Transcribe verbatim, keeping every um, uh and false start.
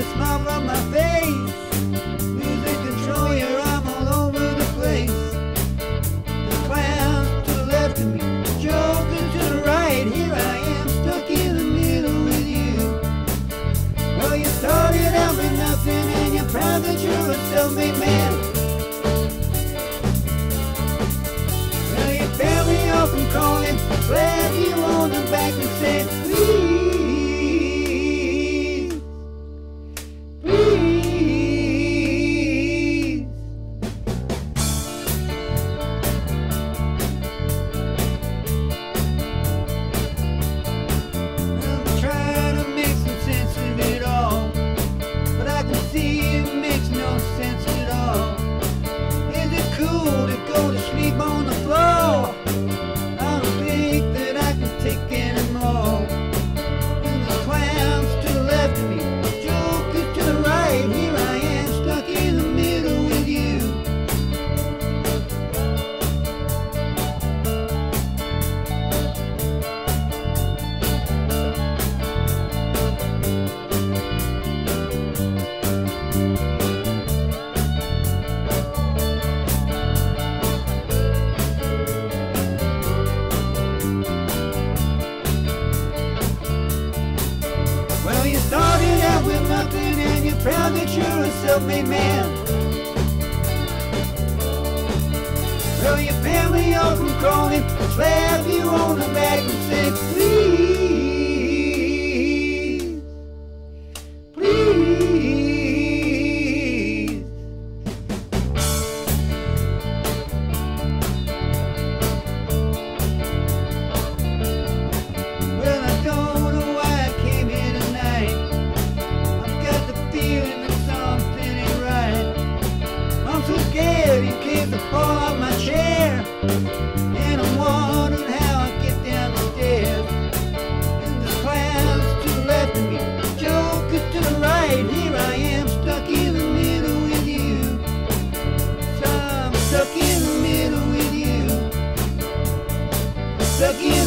a smile from my face. Losing control, you're I'm all over the place. The clowns to the left of me, jokers to the right. Here I am, stuck in the middle with you. Well, you started out with nothing and you're proud that you're a self-made man. Well, you bailed me off from calling, slapped you on the back and said, please. Proud that you're a self-made man. Well, your family all come crawling, slap you on the back and say, please, please. Well, I don't know why I came here tonight. I'm so scared in case I fall off my chair, and I'm wondering how I get down the stairs. And the clowns to the left of me, jokers to the right. Here I am, stuck in the middle with you. So I'm stuck in the middle with you. Stuck in